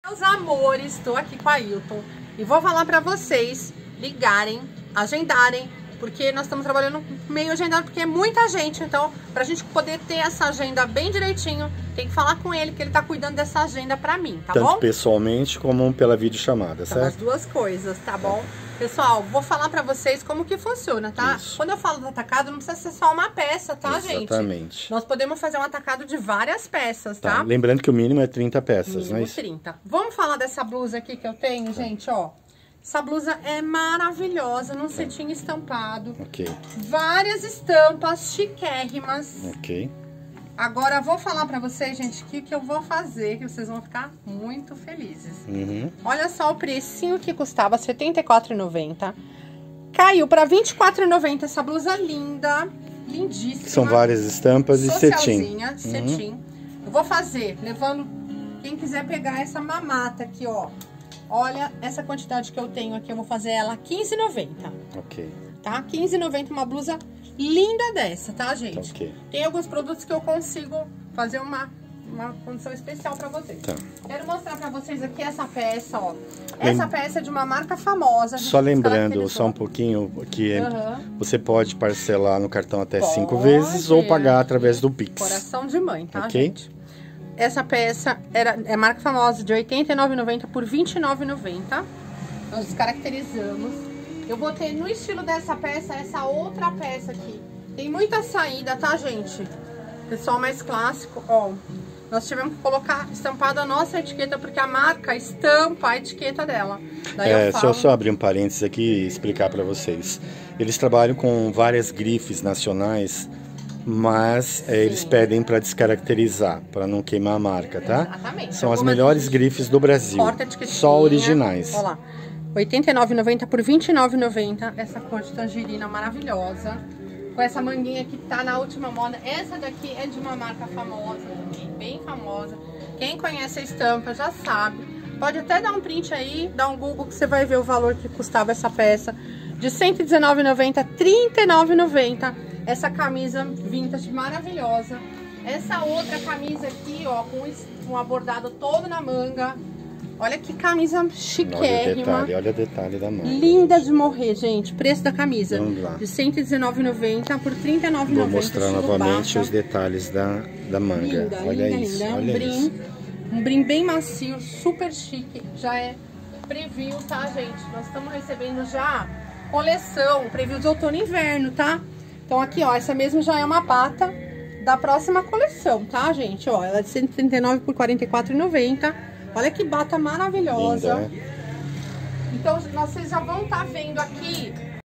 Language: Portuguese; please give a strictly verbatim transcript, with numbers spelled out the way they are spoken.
Meus amores, estou aqui com a Ailton e vou falar para vocês ligarem, agendarem, porque nós estamos trabalhando meio agendado, porque é muita gente, então pra gente poder ter essa agenda bem direitinho, tem que falar com ele, que ele tá cuidando dessa agenda pra mim, tá Tanto bom? Tanto pessoalmente como pela videochamada, então, certo? As duas coisas, tá bom? Pessoal, vou falar pra vocês como que funciona, tá? Isso. Quando eu falo do atacado, não precisa ser só uma peça, tá, Exatamente. gente? Exatamente. Nós podemos fazer um atacado de várias peças, tá? tá? Lembrando que o mínimo é trinta peças, mínimo né? trinta. Vamos falar dessa blusa aqui que eu tenho, tá. gente, ó. Essa blusa é maravilhosa, num cetim estampado. Ok. Várias estampas chiquérrimas. Ok. Agora, vou falar pra vocês, gente, o que, que eu vou fazer, que vocês vão ficar muito felizes. Uhum. Olha só o precinho que custava, setenta e quatro reais e noventa centavos. Caiu pra vinte e quatro reais e noventa centavos, essa blusa linda, lindíssima. São várias estampas e cetim. cetim. Uhum. Eu vou fazer, levando, quem quiser pegar essa mamata aqui, ó. Olha essa quantidade que eu tenho aqui, eu vou fazer ela quinze reais e noventa centavos. Ok. Tá? quinze reais e noventa centavos, uma blusa linda dessa, tá, gente? Okay. Tem alguns produtos que eu consigo fazer uma, uma condição especial pra vocês. Tá. Quero mostrar pra vocês aqui essa peça, ó. Essa Lem... peça é de uma marca famosa. Só lembrando, só um pouquinho, que uhum. você pode parcelar no cartão até pode. cinco vezes ou pagar através do Pix. Coração de mãe, tá, okay? gente? Essa peça era, é marca famosa, de oitenta e nove reais e noventa centavos por vinte e nove reais e noventa centavos. Nós descaracterizamos. Eu botei no estilo dessa peça, essa outra peça aqui. Tem muita saída, tá, gente? Pessoal mais clássico, ó. Nós tivemos que colocar estampada a nossa etiqueta, porque a marca estampa a etiqueta dela. Daí é, eu falo... Se eu só abrir um parênteses aqui e explicar pra vocês. Eles trabalham com várias grifes nacionais, mas é, eles pedem para descaracterizar, para não queimar a marca, tá? Exatamente. São as melhores grifes do Brasil, só originais. Olha lá, oitenta e nove reais e noventa centavos por vinte e nove reais e noventa centavos, essa cor de tangerina maravilhosa, com essa manguinha que tá na última moda. Essa daqui é de uma marca famosa também, bem famosa. Quem conhece a estampa já sabe. Pode até dar um print aí, dar um Google que você vai ver o valor que custava essa peça. De cento e dezenove reais e noventa centavos, trinta e nove reais e noventa centavos. Essa camisa vintage maravilhosa. Essa outra camisa aqui, ó, com um abordado todo na manga. Olha que camisa chiquérrima. Olha o detalhe, olha o detalhe da manga. Linda de morrer, gente. Preço da camisa. Vamos lá. De cento e dezenove reais e noventa centavos por trinta e nove reais e noventa centavos. Vou mostrar novamente baixa. os detalhes da, da manga. Linda, olha linda, isso, linda. olha um brim, isso. Um brim bem macio, super chique. Já é preview, tá, gente? Nós estamos recebendo já coleção, preview de outono e inverno, tá? Então aqui, ó, essa mesmo já é uma bata da próxima coleção, tá, gente? Ó, ela é de cento e trinta e nove reais por quarenta e quatro reais e noventa centavos. Olha que bata maravilhosa. Linda. Então, vocês já vão estar vendo aqui